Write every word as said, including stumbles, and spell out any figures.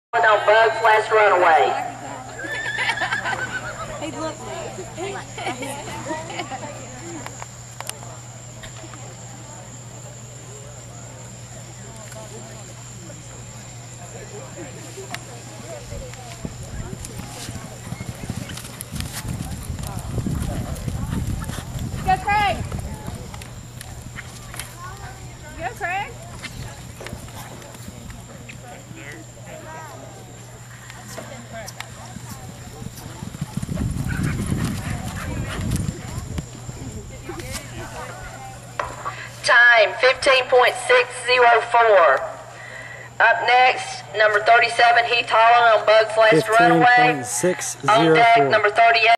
On Bug's last runaway. Hey, look, go, Craig. Go, Craig. Time fifteen point six zero four. Up next, number thirty-seven, Heath Holland on Bug's last runaway. fifteen point six zero four. On deck, number thirty-eight.